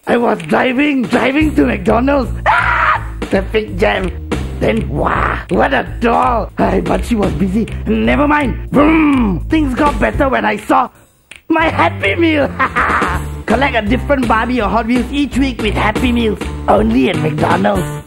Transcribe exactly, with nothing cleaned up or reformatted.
I was driving, driving to McDonald's. Ah! Traffic jam. Then, wow, what a doll. Ay, but she was busy. Never mind. Boom! Things got better when I saw my Happy Meal. Collect a different Barbie or Hot Wheels each week with Happy Meals. Only at McDonald's.